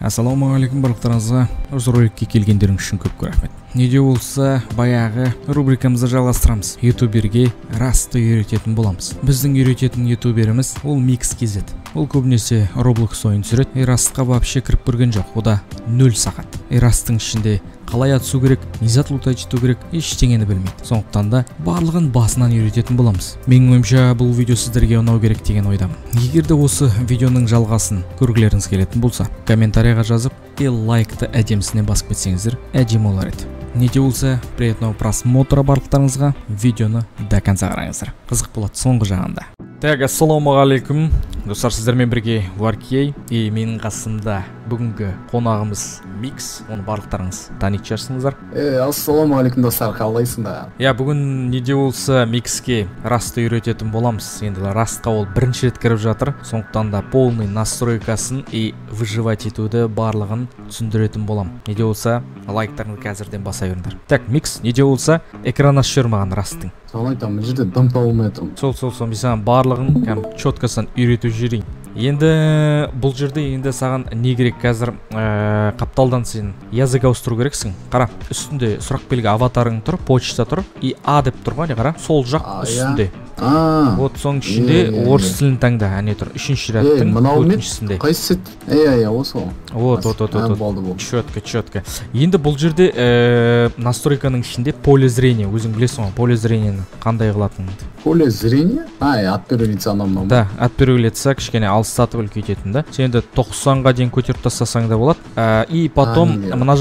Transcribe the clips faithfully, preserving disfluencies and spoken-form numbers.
Ассалаумағалейкум барлықтарыңызға. Осы роликке келгендеріңіз үшін көп рахмет. Неде болса, баяғы рубрикамызды жалғастырамыз. Ютуберге расты үйрететін боламыз. Біздің үйрететін ютуберіміз ол Mix кз. Ол көбінесе Roblox ойын түсіреді. И растқа вообще кіріп көрген жоқ. Ода нөл сағат. И растың ішінде қалай атысу керек, не зат лутать ету керек, ештеңені білмейді. Сондықтан да барлығын басынан үйрететін боламыз. Менің ойымша бұл видео сіздерге ұнау керек деген ойдамын. Егер де осы видеоның жалғасын көргілеріңіз келетін болса, комментарийға жазып, и лайкты әдемісіне басып кетсеңіздер, әдемі болар еді. Неде болса, приятного просмотра барлықтарыңызға. Видеоны до конца қараңыздар. Қызық болады соңғы жағында. Так, ассалаумағалейкум. Достар, сіздермен бірге Варкей, и менің қасымда бүгінгі қонағымыз Mix. Оны барлықтарыңыз танитын шығарсыңыздар. Э, ассалаумағалейкум достар, қалайсыңдар? Я бүгін неде болса Mixке расты үйрететін боламыз. Енді растқа ол бірінші рет кіріп жатыр. Сондықтан да полный настройкасын и выживать етуді барлығын түсіндіретін болам. Неде болса, лайктарыңды қазірден баса беріңдер. Так, Mix, неде болса, экран ашып маған растың. Соны айтамын, бұл жерде дым табылмай тұрмын. Сол, сол, сол, мен саған барлығын кәм четкасын үйретіп жіберейін. Енді бұл жерде енді саған не керек қазір, ә, қапталдан сен язык ауыстыру керексің. Қара, үстінде сұрақ белгі аватарың тұр, почта тұр, и А деп тұр ғой, қара, сол жақ үстінде. А, вот соның ішінде орыс тілін таңда, әне тұр, үшінші рядтың өтіншісінде. Қайсы? Эй, эй, осы ол. Вот, вот, вот, вот, четко, четко. Енді бұл жерде настройканың ішінде поле зрения, өзің білесің ғой, поле зрениені қандай қылатыныңды. Поле зрения? Ай, отберу лица анау. Да, отберу лица кішкене алыстатып үлкейтетін да. Сен енді тоқсанға дейін көтеріп тастасаң да болады. И потом мына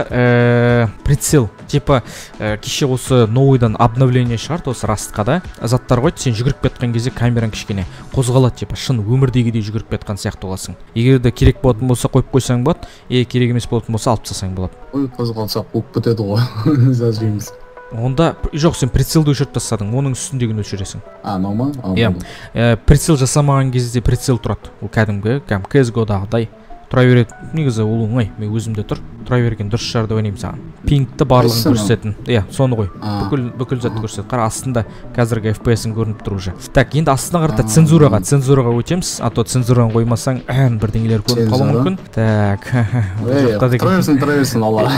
жақта прицел. Типа кеше осы новыйдан обновление шығарды осы растқа да. Заттар қойды, сен жүгіріп кеткен кезде камераң кішкене қозғалады, типа шын өмірдегідей жүгіріп кеткен сияқты боласың. Егер де керек болатын болса қойып қойсаң болады, е керек емес болатын болса алып тастасаң болады. Ой, қозғалсақ болып кетеді ғой. Зажимыз. Онда жоқ, сен прицелді өшіріп тастадың, оның үстіндегін өшіресің. А, нормально? Иә, прицел жасамаған кезде прицел тұрады. Ол кәдімгі, кәм си эс го-дағыдай тұра береді. Негізі ол оңай, мен өзімде тұр. Тұра берген дұрыс шығар деп ойлаймын саған. Пингті барлығын көрсететін. Иә, соны ғой. Бүкіл бүкіл затты көрсетеді. Қара, астында қазіргі эф пи эс-ің көрініп тұр уже. Так, енді астына қарата цензураға, цензураға өтеміз. А то цензураны қоймасаң, бірдеңелер көрініп қалуы мүмкін. Так. Тұра берсін, тұра берсін, алла.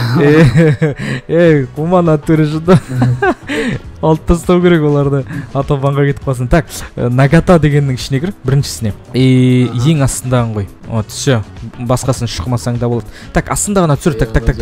Ей, құман аттыры жыда. Алып тастау керек оларды, а то банға кетіп қалсын. Так, нагата дегеннің ішіне кір, біріншісіне. И ең астындағын қой. Вот, все, басқасын шықмасаң да болады. Так, астындағына түсір, так, так, так,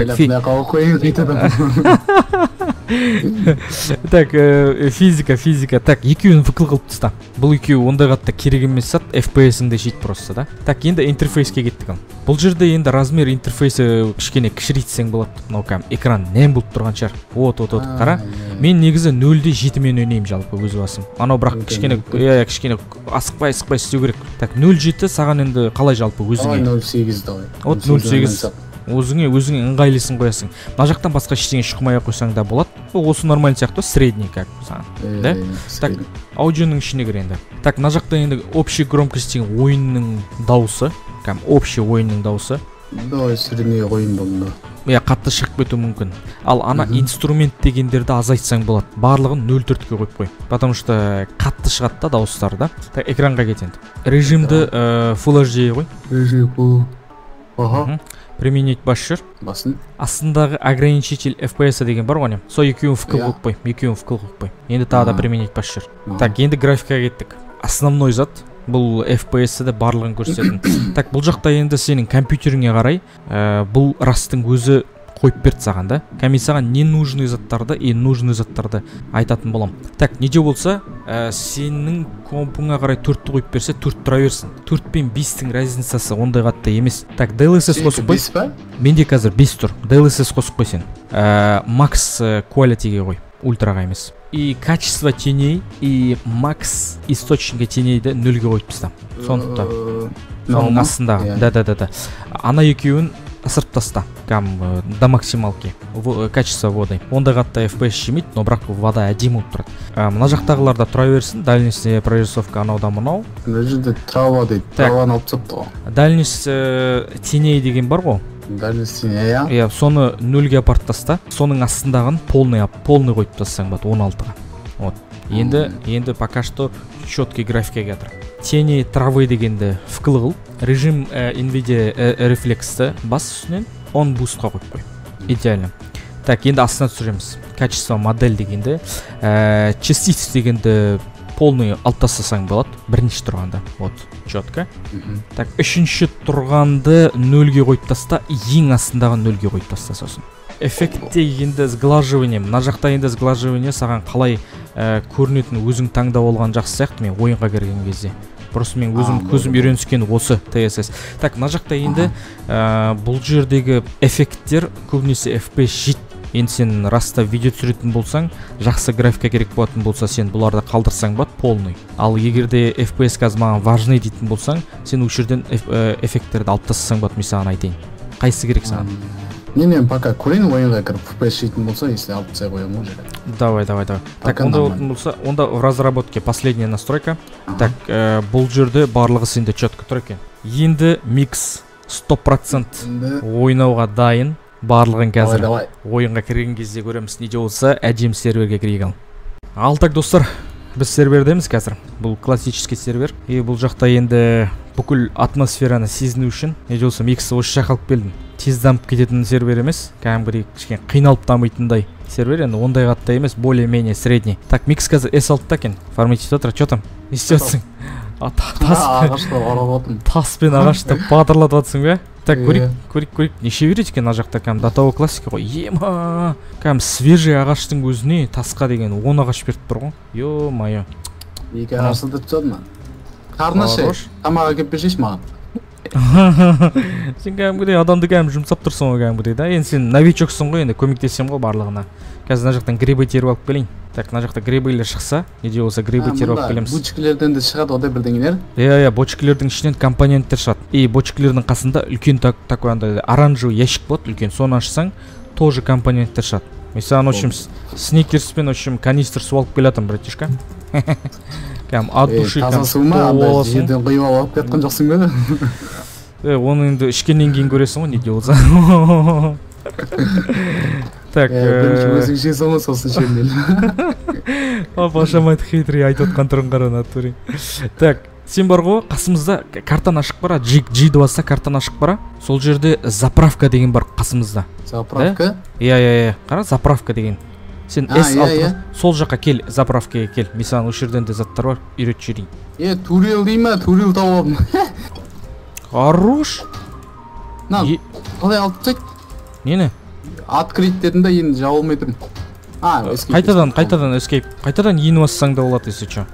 так. Так, физика, физика. Так, екеуін выкл қылып таста. Бұл екеуі ондай қатты керек емес сат, эф пи эс-іңді жейді просто, да? Так, енді интерфейске кеттік. Бұл жерде енді размер интерфейсі кішкене кішірейтсең болады. Мынау кәм экран нәм болып тұрған шығар. Вот, вот, вот, қара. Мен негізі нөлде жетімен өнеймін жалпы өз басым. Анау бірақ кішкене, иә, кішкене асықпай, асықпай істеу керек. Так, нөл жеті саған енді қалай жалпы өзіңе? нөл сегіз давай. Вот нөл сегіз. Өзіңе өзіңе ыңғайлысын қоясың. Мына жақтан басқа ештеңе шықмай қойсаң да болады. Осы нормальный сияқты, средний как саған. Да? Так, аудионың ішіне кір енді. Так, мына жақта енді общий громкость деген ойынның дауысы, кәм общий ойынның дауысы. Давай средний ойын болында. Иә, қатты шығып кетуі мүмкін. Ал ана инструмент дегендерді азайтсаң болады. Барлығын нөл төртке қойып қой. Потому что қатты шығады да дауыстары да. Так, экранға кет енді. Режимді Full эйч ди қой. Режим Full. Аха. Применить басшыр. Басын. Астындағы ограничитель эф пи эс деген бар ғой. Сол екеуін вкл қойып қой. Екеуін вкл қойып қой. Енді тағы да применить басшыр. Так, енді графикаға кеттік. Основной зат. Бұл эф пи эс-ді барлығын көрсететін. Так, бұл жақта енді сенің компьютеріңе қарай бұл растың өзі қойып берді саған да. Кәме саған не нужный заттарды и нужный заттарды айтатын болам. Так, неде болса, сенің компыңа қарай төртті қойып берсе, төрт тұра берсін. төрт пен бестің разницасы ондай қатты емес. Так, ди эл эс эс қосып қой. Менде қазір бес тұр. ди эл эс эс қосып қой сен. Max Quality-ге қой. Ультраға емес. И качество теней, и макс источника тенейді нөлге қойып тастам. Сондықтан. Соның астындағы. Да, да, да, да. Ана екеуін ысырып таста. Кәм до максималки. Качество воды. Ондай қатты эф пи эс жемейді, но бірақ вода әдемі болып тұрады. Мына жақтағыларда тұра берсін. Дальность прорисовка анау да мынау. Мына жерде трава дейді. Travaны алып тастапты ғой. Дальность теней деген бар ғой. Дальность теней, иә. Иә, соны нөлге апарып таста. Соның астындағын полный полный қойып тастасаң болады он алтыға. Вот. Енді енді пока что четкий графикке келатыр. Тени травы дегенді вкл қыл. Режим NVIDIA рефлексті бас үстінен он бустқа қойып қой. Идеально. Так, енді астына түсіреміз. Качество модель дегенді, частиц дегенді полный алып тастасаң болады. Бірінші тұрғанда. Вот, четко. Так, үшінші тұрғанды нөлге қойып таста, ең астындағы нөлге қойып таста сосын. Эффектте енді сглаживание, мына жақта енді сглаживание саған қалай көрінетін өзің таңдап алған жақсы сияқты мен ойынға кірген кезде. Просто мен өзім көзім үйреніскен осы ти эс эс. Так, мына жақта енді бұл жердегі эффекттер көбінесе эф пи эс жеті. Енді сен раста видео түсіретін болсаң, жақсы графика керек болатын болса, сен бұларды қалдырсаң болады полный. Ал егерде эф пи эс қазір маған важный дейтін болсаң, сен осы жерден эффекттерді алып тастасаң болады, мен саған айтайын. Қайсысы керек саған? Мен енді пока көрейін ойынға кіріп эф пи эс жететін болса, если алып тастай қоямын ол жерге. Давай, давай, давай. Так, онда болса, онда в разработке последняя настройка. Так, бұл жерде барлығы сенде четко тұр екен. Енді микс сто процент ойнауға дайын. Барлығын қазір ойынға кірген кезде көреміз. Неде болса әдем серверге кірейік ал. Ал так достар, біз сервердеміз қазір. Бұл классический сервер. И бұл жақта енді бүкіл атмосфераны сезіну үшін неде болса миксті осы жаққа алып келдім. Тез дамып кететін сервер емес, кәдімгідей кішкене қиналып дамитындай сервер, енді ондай қатты емес, более-менее средний. Так, микс қазір эс алты екен. Форматить отыр, что там? Не істеп таспен ағашты батырлатып жатсың бе? Так, көрейік, көрейік, көрейік. Неше береді екен ана жақта кәдімгі датовый классика ғой. Ема, кәдімгі свежий ағаштың өзіне тасқа деген он ағаш беріп тұр ғой. Ё-майо. Екі ағашты түседі ма? Қарны ше, тамақ әкеп бершейші маған. Сен кәдімгідей адамды кәдімгі жұмсап тұрсың ғой кәдімгідей да. Енді сен новичоксың ғой, енді көмектесем ғой барлығына. Қазір мына жақтан грибы теріп алып келейін. Так, мына жақта грибыйлер шықса, неде болса грибы теріп алып келеміз. Бочкілерден де шығады одай бірдеңелер? Иә, иә, бочкілердің ішінен компоненттер шығады. И бочкілердің қасында үлкен такой андай оранжевый ящик болады, үлкен. Соны ашсаң, тоже компоненттер шығады. Мен саған, в общем, сникерспен, в общем, канистр су алып келатым, братишка. Кәдім от души таза су ма? Андай жерден құйып алып кеткен жоқсың ба? Е, оны енді ішкеннен кейін көресің ғой, неде болса. Так, өзің жесің ғой сосын шермел. Башамайды хитрый айтып отқан түрін қара натуре. Так, сен бар ғой, қасымызда картан ашық бара, G-ді басса картан ашық бара. Сол жерде заправка деген бар қасымызда. Заправка? Иә, иә, иә, қара, заправка деген. Сен эс алты, сол жаққа кел, заправкаға кел. Мен саған осы жерден де заттар бар, үйрет жіберейін. Е, турел дей ма? Турел тауып алдым. Хорош. На, қалай алып тастайды? Нені? Открыть дедім да енді жауылмай тұрмын. А, эскейп. Қайтадан, қайтадан эскейп. Қайтадан ені бассаң да болады, если что.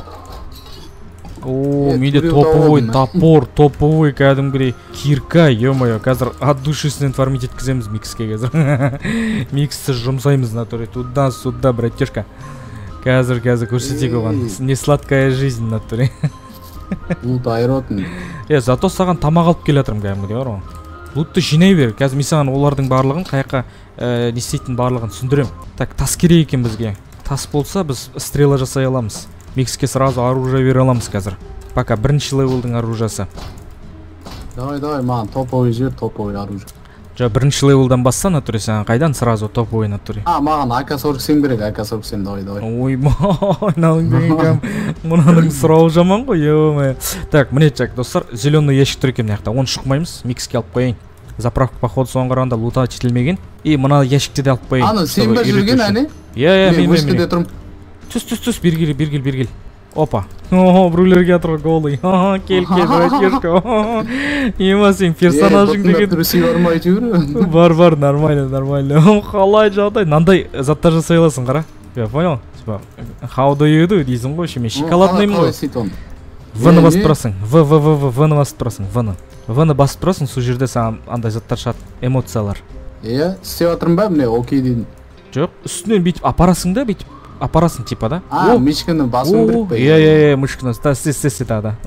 О, менде топовой топор, топовой кәдімгідей кирка, ё-моё, қазір от душесінен формит еткіземіз микске қазір. Миксті жұмсаймыз натуре, туда-сюда, братишка. Қазір, қазір көрсетек оған. Не сладкая жизнь натуре. Лут айыратын. Е, зато саған тамақ алып келатырмын кәдімгідей бар ғой. Лутты жинай бер. Қазір мен саған олардың барлығын, қаяққа не істейтін барлығын түсіндірем. Так, тас керек екен бізге. Тас болса, біз стрела жасай аламыз. Микске сразу оружие бере аламыз қазір. Пока бірінші левелдің оружиясы. Давай, давай, маған топовый жер, топовый оружие. Жа, бірінші левелдан басса натуре, саған қайдан сразу топовый натуре? А, маған а ка сорок семь керек, а ка сорок семь, давай, давай. Ойбай, мынаның деген кәм, мынаның сұрау жаман ғой, ё-моё. Так, міне чак, достар, зеленый ящик тұр екен мынаяқта. Оны шықмаймыз, микске алып қояйын. Заправка походу соған қарағанда лута жетілмеген. И мына ящикте де алып қояйын. Аны сен бе жүрген әне? Иә, иә, мен мен мен мен. Түс, түс, түс, бергел, бергел, бергел. Опа. О, біреулерге атыр голый. Кел, кел, братишка. Ема сен персонажың деген. Түрісі бармай жүр. Бар, бар, нормально, нормально. Қалай жағдай, нандай заттар жасай аласың қара. Я понял? How do you do дейсің ғой, мен шоколадныймын ғой. В-ны басып тұрасың. В, В, В, В, В-ны басып тұрасың. В-ны. В-ны басып тұрасың, сол жерде саған андай заттар шығады, эмоциялар. Иә, істеп жатырмын ба, міне, окей дейін. Жоқ, үстінен бүйтіп апарасың да, бүйтіп апарасың типа да. А, мышканы басың керек пе? Иә, иә, иә, мышканы. Сес-сес да, да.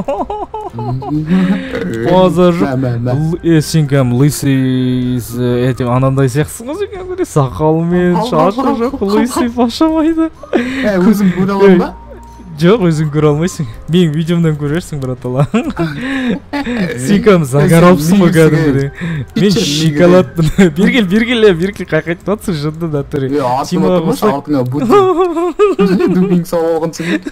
Поза жоқ. Сен кәм лысый этим анандай сияқтысың ғой, сен кәм сақалмен, шашы жоқ, лысый пашамайды. Өзім көре аламын ба? Жоқ, өзің көре алмайсың. Менің видеомдан көрерсің, братала. Сен кәдімгі загорапсың ғой кәдімгі. Мен шоколадпын. Бергел, бергел, бергел қақайтып жатсың жынды да түрі. Тимаға қосақ. Дубинг сау алғансың.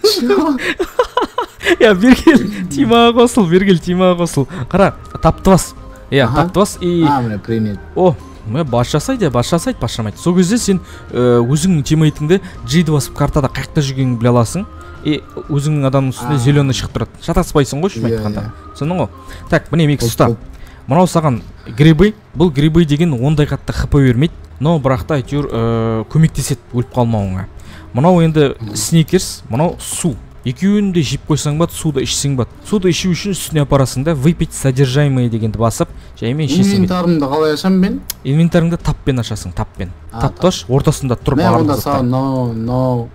Я, бергел, Тимаға қосыл, бергел, Тимаға қосыл. Қара, таптыбас. Я, таптыбас и... А, міне, примет. О, мә баш жасайды, баш жасайды, баш жасамайды. Сол кезде сен өзіңнің тимейтіңді джейді басып картада қайықта жүргенін біле аласың. И өзіңнің адамның үстінде зеленый шығып тұрады. Шатаспайсың ғой шын айтқанда. Түсіндің ғой? Так, міне микс ұста. Мынау саған грибы. Бұл грибы деген ондай қатты хп бермейді. Но бірақта әйтеуір көмектеседі өліп қалмауыңа. Мынау енді сникерс, мынау су. Екеуін де жеп қойсаң бат, суды ішсең бат. Суды ішу үшін үстіне апарасың да, выпить содержимое дегенді басып, жаймен ішесің. Инвентарымды қалай ашам мен? Инвентарыңды таппен ашасың, таппен. Тапташ, ортасында тұрып ағырды заттар. No, no,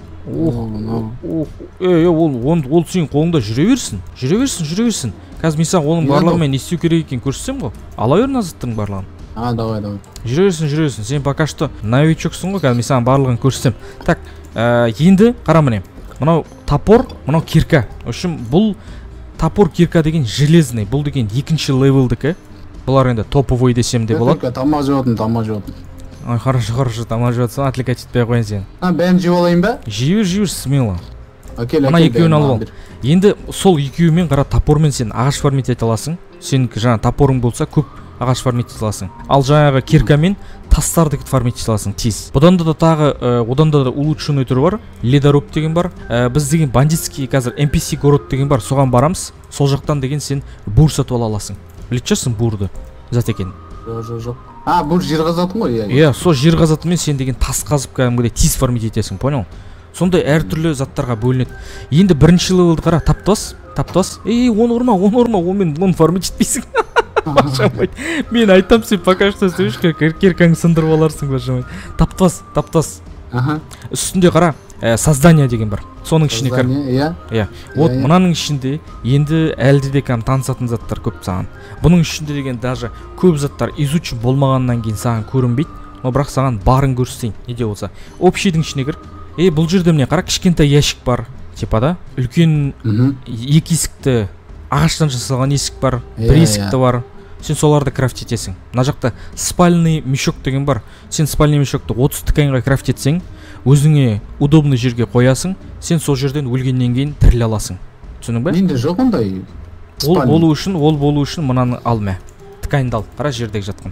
no. Ей, ол сен қолыңда жүре берсін, жүре берсін, жүре берсін. Қазір мен саған оның барлығымен не істеу керек екенін көрсетсем ғой. Ала бер назаттың барлығын. А, давай, давай. Жүре берсін, жүре берсін. Сен пока что новичоксың ғой, қазір мен саған барлығын көрсетсем. Так, енді қара міне. Мынау топор, мынау кирка. В общем, бұл топор кирка деген железный, бұл деген екінші левелдікі. Бұлар енді топовой десем де болады. Тамақ жеп тамақ жеп. Ой, хорошо, хорошо, тамақ жеп. Отвлекать етпей қояйын сен. А, бәрін жеп алайын ба? Жеп жеп смело. Окей, мына екеуін алып ал. Енді сол екеуімен қара топормен сен ағаш фармить ете аласың. Сенікі жаңа топорың болса көп ағаш фармить ете аласың. Ал жаңағы киркамен тастарды фармить ете аласың тез. Бұдан да тағы одан да улучшенный түрі бар. Ледоруб деген бар. Біз деген бандитский қазір эн пи си город деген бар. Соған барамыз. Сол жақтан деген сен бур сатып ала аласың. Білетін шығарсың бурды. Зат екен. Жоқ, жоқ, жоқ. А, бур жер қазатын ғой, иә. Иә, сол жер қазатымен сен деген тас қазып кәдімгідей тез фармить етесің, понял? Сондай әртүрлі заттарға бөлінеді. Енді бірінші левелді қара, таптас, таптас. Ей, оны ұрма, оны ұрма, онымен оны фармить етпейсің. Башамайды. Мен айтам, сен пока что сөйш киркаңды сындырып аларсың, башамайды. Таптас, таптас. Үстінде қара, создание деген бар. Соның ішіне кір. Иә. Иә. Вот мынаның ішінде енді әлде де кәм танысатын заттар көп саған. Бұның ішінде деген даже көп заттар изучу болмағаннан кейін саған көрінбейді. Но бірақ саған барын көрсетейін. Неде болса. Общийдің ішіне кір. Ей, бұл жерде міне қара, кішкентай ящик бар. Типа да, үлкен екі есікті ағаштан жасалған есік бар, бір есікті бар. Сен соларды крафт етесің. Мына жақта спальный мешок деген бар. Сен спальный мешокты отыз тканьға крафт етсең, өзіңе удобный жерге қоясың, сен сол жерден өлгеннен кейін тіріле аласың. Түсінің бе? Менде жоқ ондай. Ол болу үшін, ол болу үшін мынаны алма. Тканьды ал, қара жердегі жатқан.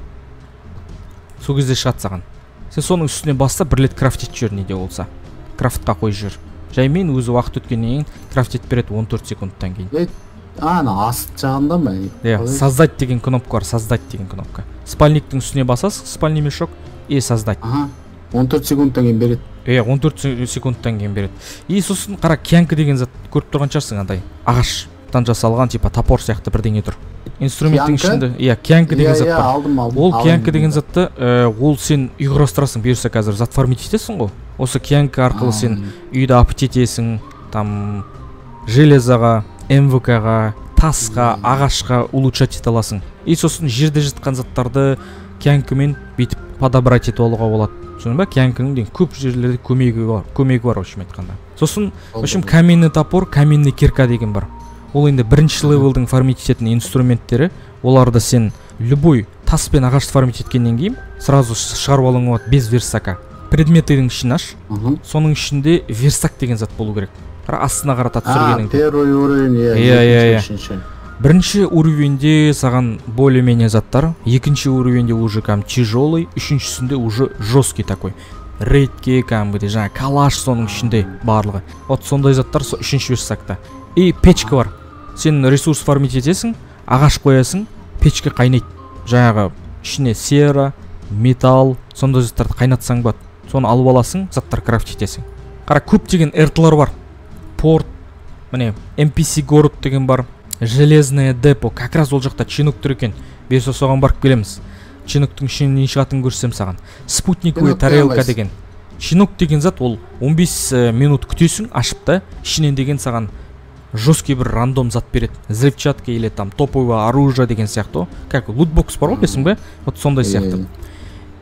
Сол кезде шығады саған. Сен соның үстіне баста бір рет крафт етіп жүр неде болса. Крафтқа қой жүр. Жаймен өзі уақыт өткеннен кейін крафт етіп береді он төрт секундтан кейін. А, ана аст жағында ма? Иә, создать деген кнопка бар, создать деген кнопка. Спальниктің үстіне басасың, спальный мешок и создать. Ага. он төрт секундтан кейін береді. Иә, он төрт секундтан кейін береді. И сосын қара кянка деген зат көріп тұрған шығарсың андай. Ағаштан жасалған типа топор сияқты бірдеңе тұр. Инструменттің ішінде, иә, кянка деген зат бар. Иә, алдым, алдым. Ол кянка деген затты, ол сен үй құрастырасың, бұйырса қазір зат фармить етесің ғой. Осы кянка арқылы сен үйді апыт етесің, там железаға, эм вэ ка-ға, тасқа, ағашқа улучшать ете аласың. И сосын жерде жатқан заттарды кянкамен бүйтіп подобрать етіп алуға болады. Түсіндің ба? Кянканың көп жерлерде көмегі бар, көмегі бар, общем айтқанда. Сосын, в общем, каменный топор, каменный кирка деген бар. Ол енді бірінші левелдің фармить ететін инструменттері, оларды сен любой тас пен ағашты фармить еткеннен кейін сразу шығарып алуыңа болады без версака. Предметтердің ішін аш. Соның ішінде версак деген зат болу керек. Астына қарата түсіргенің. А, первый уровень, иә, иә, иә. Бірінші уровеньде саған более-менее заттар, екінші уровеньде уже кәм тяжелый, үшіншісінде уже жесткий такой. Рейдке кәмгіде, жаңа калаш соның ішінде барлығы. Вот сондай заттар үшінші версакта. И печка бар. Сен ресурс фармить етесің, ағаш қоясың, печке қайнайды. Жаңағы ішіне сера, металл, сондай заттарды қайнатсаң бат. Соны алып аласың, заттар крафт етесің. Қара көп деген эртлар бар. Порт, міне, эн пи си город деген бар. Железное депо, как раз ол жақта чинук тұр екен. Берсе соған барып келеміз. Чинуктың ішінен не шығатын көрсем саған. Спутниковый тарелка деген. Чинук деген зат ол он бес минут күтесің, ашып та, ішінен деген саған жесткий бір рандом зат береді. Взрывчатка или там топовое оружие деген сияқты. Как лутбокс бар ғой, білесің бе? Вот сондай сияқты. И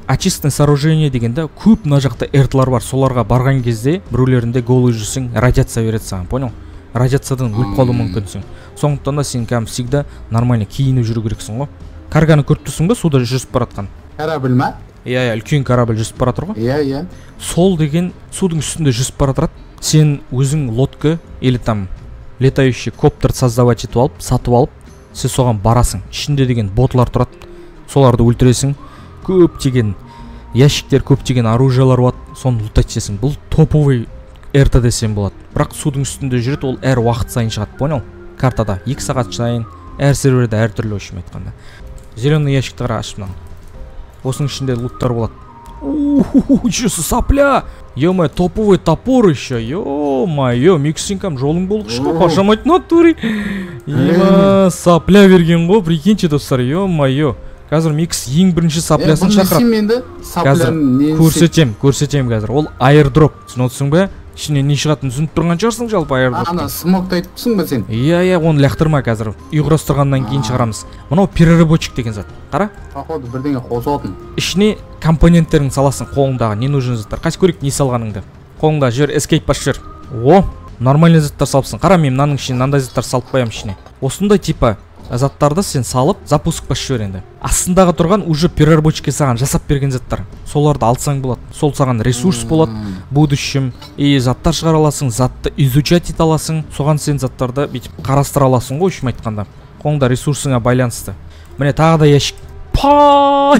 очистное сооружение дегенде көп мына жақта эртлар бар. Соларға барған кезде біреулерінде голый жүрсең радиация береді саған, понял? Радиациядан өліп қалуы мүмкінсің. Сондықтан да сен кәм всегда нормально киініп жүру керексің ғой. Карганы көріп тұрсың ба, суда жүзіп баратқан? Корабль ма? Иә, иә, үлкен корабль жүзіп бара тұр ғой. Иә, иә. Сол деген судың үстінде жүзіп бара тұрады. Сен өзің лодка или там летающий коптер создавать етіп алып, сатып алып, сен соған барасың. Ішінде деген ботлар тұрады. Соларды өлтіресің. Көптеген ящиктер, көптеген оружиялар болады. Соны лутать етесің. Бұл топовый эрта десем болады. Бірақ судың үстінде жүреді, ол әр уақыт сайын шығады, понял? Картада екі сағат сайын, әр серверде әр түрлі өшім айтқанда. Зеленый ящиктер ашып мынаны. Осының ішінде луттар болады. Ууу, чесі сапля! Ё-моё, топовый топор еще. Ё-моё, миксинкам жолың болғышқа қашамайды натури. Ема, сапля берген ғой, прикиньте достар. Ё-моё. Қазір микс ең бірінші саплясын шақырады. Қазір көрсетем, көрсетем қазір. Ол airdrop. Түсінесің бе? Ішінен не шығатынын түсініп тұрған шығарсың жалпы airdrop. Ана смокты айтыпсың ба сен? Иә, иә, оны лақтырма қазір. Үй құрастырғаннан кейін шығарамыз. Мынау переработчик деген зат. Қара. Походу бірдеңе қосатын. Ішіне компоненттерін саласың, қолыңдағы не нужен заттар. Қайсы көрейік не салғаныңды. Қолыңда жер escape бас жер. О, нормальный заттар салыпсың. Қара, мен мынаның ішіне мынандай заттар салып қоямын ішіне. Осындай типа заттарды сен салып, запуск бас жібер енді. Астындағы тұрған уже переработчикке саған жасап берген заттар. Соларды алсаң болады. Сол саған ресурс болады. Будущем и заттар шығара аласың, затты изучать ете аласың. Соған сен заттарды бүйтіп қарастыра аласың ғой, үшім айтқанда. Қолыңда ресурсыңа байланысты. Міне тағы да ящик. Па!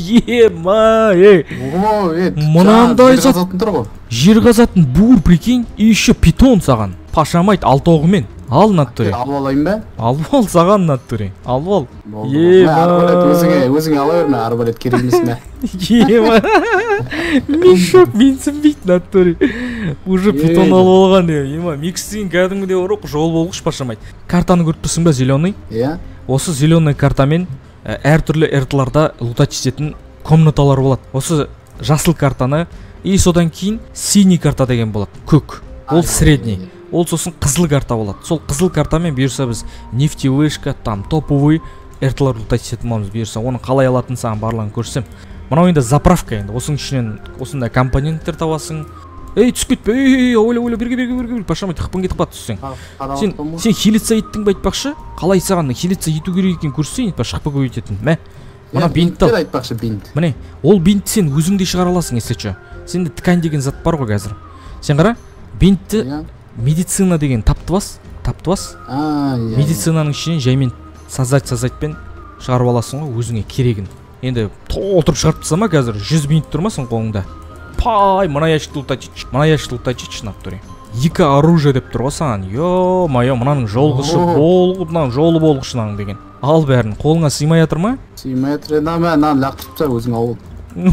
Ема! Мынандай зат. Жер қазатын бур, прикинь, и еще питон саған. Пашамайды алтауғымен. Ал натуре. Алып алайын ба? Алып ал саған натуре. Алып ал. Ема! Өзіңе ала берме, арбалет керек емес ме? Ема! Мен шок, мен сінбейді натуре. Уже питон алып алған ем. Ема, микстеген кәдімгідей ұрық жол болғыш пашамайды. Картаны көріп тұрсың ба, зеленый? Иә. Осы зеленый картамен әр түрлі эртларда лутать ететін комнаталар болады. Осы жасыл картаны и содан кейін синий карта деген болады. Көк. Ол средний. Ол сосын қызыл карта болады. Сол қызыл картамен бұйырса біз нефтевышка, там топовый эртлар лутать ететін боламыз бұйырса. Оны қалай алатын саған барлығын көрсем. Мынау енді заправка енді. Осының ішінен осындай компоненттер табасың. Ей, түсіп кетпе. Ей, ойла, ойла, берге, берге, берге, берге. Пашамай, тықпын кетіп қалды түссең. Сен, сен хилица еттің ба айтпақшы? Қалай саған хилица ету керек екен көрсең, етпа шықпа көйтетін. Мә. Мына бинтті ал. Айтпақшы бинт. Міне, ол бинтті сен өзіңде шығара аласың, есетші. Сенде ткань деген зат бар ғой қазір. Сен қара, бинтті медицина деген тапты бас, тапты бас. Медицинаның ішінен жаймен сазать-сазатьпен шығарып аласың ғой өзіңе керегін. Енді толтырып шығарып тастама қазір жүз бинт тұрмасың қолыңда. Пай, мына ящикті лутачич, мына ящикті лутачич нақтуре. Екі оружие деп тұр ғой саған. Йо-майо, мынаның жолғышы болғы, мынаның жолы болғышының деген. Ал бәрін, қолыңа сыймай жатыр ма? Сыймай жатыр, нама, нан лақтырып тастап өзің ауыл.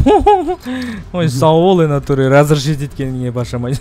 Ой, сау бол нақтуре, разрешить еткеніңе башамай.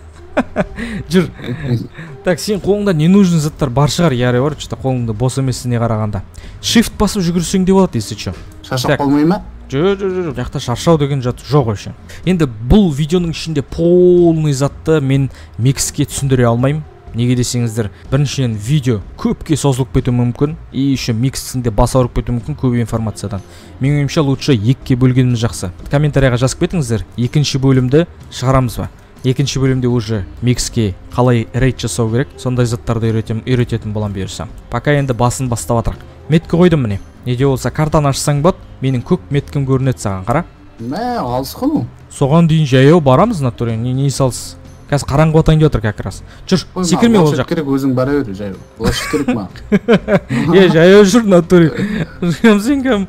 Жүр. Так, сен қолыңда не нужен заттар бар шығар, яре бар, что қолыңда бос емесіне қарағанда. Shift басып жүгірсең де болады, если что. Шаршап қалмай ма? Жоқ, жоқ, жоқ, жақта шаршау деген жат жоқ өше. Енді бұл видеоның ішінде полный затты мен микске түсіндіре алмаймын. Неге десеңіздер, біріншіден видео көпке созылып кетуі мүмкін, и еще миксінде бас ауырып кетуі мүмкін көп информациядан. Менің ойымша лучше екіге бөлгеніміз жақсы. Комментарияға жазып кетіңіздер, екінші бөлімді шығарамыз ба? Екінші бөлімде уже микске қалай рейд жасау керек, сондай заттарды үйрететін болам бұйырса. Пока енді басын бастап атырық. Меткі қойдым міне. Неде болса картаны ашсаң бот, менің көк меткім көрінеді саған, қара. Мә, алысқын. Соған дейін жаяу барамыз натуре, не не салсыз. Қазір қараңғы отайын деп отыр как раз. Жүр, секірме ол жақ. Керек өзің бара бер, жаяу. Лошадь керек ма? Е, жаяу жүр натуре. Сен кәм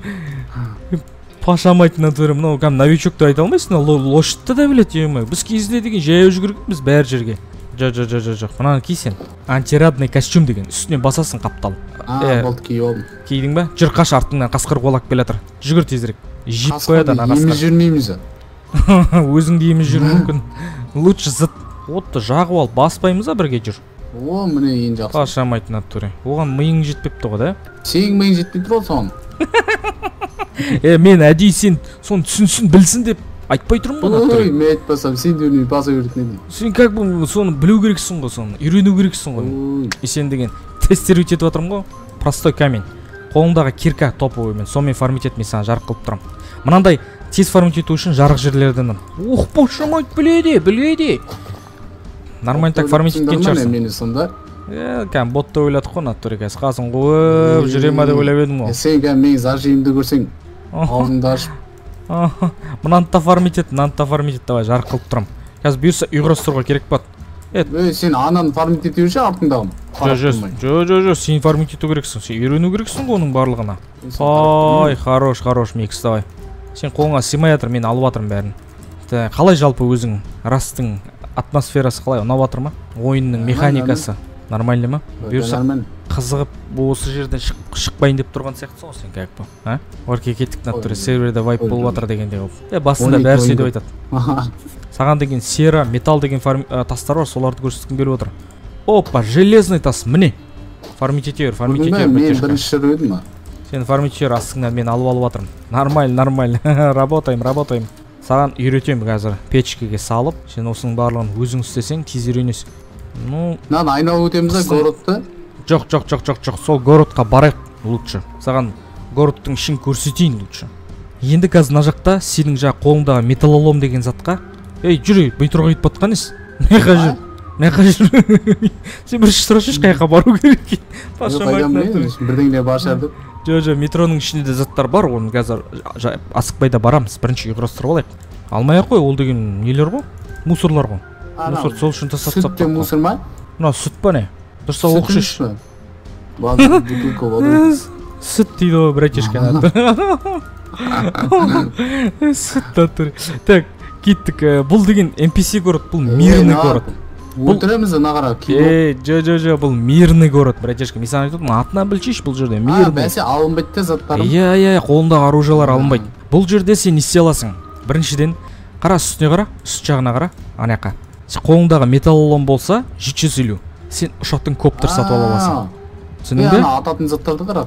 пашамайды натуре, мынау кәм новичокты айта алмайсың, лошадьты да біледі, емай. Біз кезінде деген жаяу жүгіргенбіз бәр жерге. Жоқ, жоқ, жоқ, жоқ, мынаны кисен. Антирадный костюм деген, үстіне басасың қаптал. А, болды киіп алдым. Кидің ба? Жүр, қаш артыңнан қасқыр қуалап келе жатыр. Жүгір тезірек. Жип қояды ана қасқыр. Еміз жүрмейміз. Өзіңді еміз жүру мүмкін. Лучше зыт. Отты жағып алып баспаймыз а бірге жүр. О, міне ең жақсы. Пашамайды натуре. Оған миың жетпепті ғой да? Сенің миың жетпей тұр ол соған. Е, мен әдейі сен соны түсінсін, білсін деп айтпай тұрмын ғой натуре. Ой, мен айтпасам, сен де өне баса үйретін едің. Сен как бы соны білу керексің ғой, соны үйрену керексің ғой. И сен деген тестер өтетіп жатырмын ғой. Простой камень. қолыңдағы кирка топовый, мен сонымен фармить етіп мен саған жарық қылып тұрам. Мынандай тез фармить ету үшін жарық жерлерден. Ух, боже мой, біледі, біледі. Нормально так фармить еткен шығарсың. Мені сонда. Е, кәм ботты ойладық қой натуре кәс. Қасын қойып жүре ма деп ойлап едім ғой. Сен кәм мен зажимді көрсең, аузыңды ашып. Мынаны да фармить ет, мынаны да фармить ет, давай жарық қылып тұрам. Қазір бұйырса ұйғырастыруға керек болады. Ей, сен ананы фармить ету үшін артыңдағым. Жо, жо, жо, сен фармить ету керексің, сен үйрену керексің ғой оның барлығына. Ай, хорош, хорош, Микс, давай. Сен қолыңа сыймай жатыр, мен алып жатырмын бәрін. Қалай жалпы өзің Растың атмосферасы қалай, ұнап жатыр ма? Ойынның механикасы нормальный ма? Бұйырса қызығып осы жерден шықпайын деп тұрған сияқты сол сен как бы, а? Орке кеттік натуре серверде вайп болып жатыр дегенде болып. Е, басында бәрі сөйтіп айтады. Саған деген сера, металл деген тастар бар, соларды көрсеткім келіп отыр. Опа, железный тас, міне. Фармить етер, фармить етер. Мен бірінші жүрдім ма? Сен фармить етер, астыңнан мен алып алып жатырмын. Нормально, нормально. Работаем, работаем. Саған үйретемін қазір. Печкеге салып, сен осының барлығын өзің істесең, тез үйренесің. Ну, нан айналып өтеміз а городты? Жоқ, жоқ, жоқ, жоқ, жоқ. Сол городқа барайық лучше. Саған городтың ішін көрсетейін лучше. Енді қазір мына жақта сенің жаңа қолыңдағы металлолом деген затқа, ей, жүре, бейтұрға кетіп батқан ес. Не қажыр? Не қажыр? Сен бірінші сұрашыш қайқа бару керек. Бірдеңіне башардық. Жо, жо, метроның ішінде де заттар бар, оны қазір асықпай да барамыз. Бірінші ұйғырастырып алайық. Алмай-ақ қой, ол деген нелер ғой? Мусорлар ғой. Мусор сол үшін тастап тастап. Сүт те мусор ма? Мына сүт па не? Дұрса оқшыш. Сүт дейді ғой, братишка. Сүт натуре. Так, кеттік. Бұл деген эн пи си город, бұл мирный город. Өлтіреміз нағара кино. Ей, жо, жо, жо, бұл мирный город, братишка. Мен саған айтып, атынан білчиш бұл жерде, мирный. Бәсе алынбайды те заттарым. Иә, иә, қолындағы оружиялар алынбайды. Бұл жерде сен не істей аласың? Біріншіден, қара үстіне қара, үст жағына қара, ана жаққа. Қолыңдағы металлолом болса, жеті жүз елу. Сен ұшақтың коптер сатып ала аласың. Түсіндің бе? Ататын заттарды қара.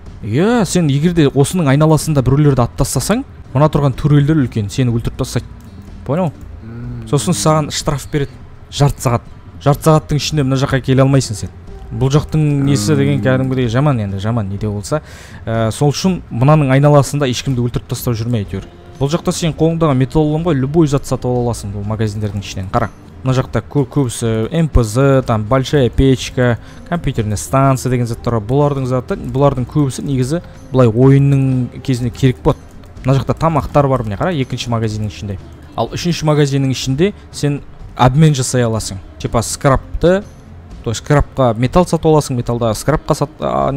Иә, сен егерде осының айналасында біреулерді аттастасаң, мына тұрған төрелдер үлкен, сені өлтіріп тастайды. Понял? Сосын саған штраф береді. Жарты сағат. Жарты сағаттың ішінде мына жаққа келе алмайсың сен. Бұл жақтың несі деген кәдімгідей жаман енді, жаман неде болса. Сол үшін мынаның айналасында ешкімді өлтіріп тастап жүрмей әйтеуір. Бұл жақта сен қолыңдағы металлоломға любой зат сатып ала аласың бұл магазиндердің ішінен. Қара. Мына жақта көбісі эм пэ зэ, там большая печка, компьютерная станция деген заттар бар. Бұлардың заты, бұлардың көбісі негізі былай ойынның кезінде керек болады. Мына жақта тамақтар бар міне қара, екінші магазиннің ішінде. Ал үшінші магазиннің ішінде сен обмен жасай аласың. Типа скрапты, то есть скрапқа металл сатып аласың, металлда скрапқа сат,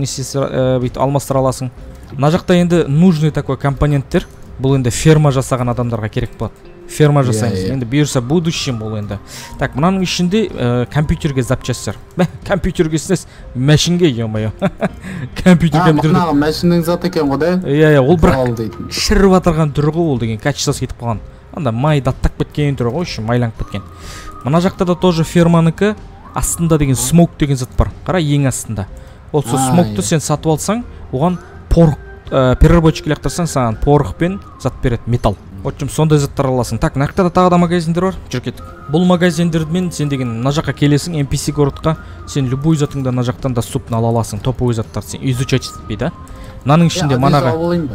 бүйтіп алмастыра аласың. Мына жақта енді нужный такой компоненттер. Бұл енді ферма жасаған адамдарға керек болады. Ферма жасаймыз. Енді бұйырса будущем бұл енді. Так, мынаның ішінде компьютерге запчастьтер. Компьютерге сінес, мәшінге, ё-моё. Компьютер компьютер. Мынағы мәшіннің заты екен ғой да? Иә, иә, ол бірақ шіріп атырған түрі ғой ол деген, качествосы кетіп қалған. Анда май даттап кеткен түрі ғой, үшін майланып кеткен. Мына жақта да тоже ферманыкі астында деген смок деген зат бар. Қара, ең астында. Ол сол смокты сен сатып алсаң, оған порох переработчик лақтырсаң, саған порох пен зат береді, металл. Отчым сондай заттар аласың. Так, мына жақта да тағы да магазиндер бар. Жүр кеттік. Бұл магазиндермен сен деген мына жаққа келесің, эн пи си городқа, сен любой затыңды мына жақтан да доступно ала аласың. Топовый заттарды сен изучать етпей, да? Мынаның ішінде манаға.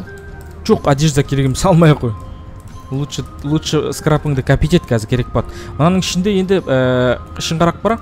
Жоқ, одежда керегім салмай қой. Лучше лучше скрапыңды копить ет қазір керек болады. Мынаның ішінде енді ішін қарап бара.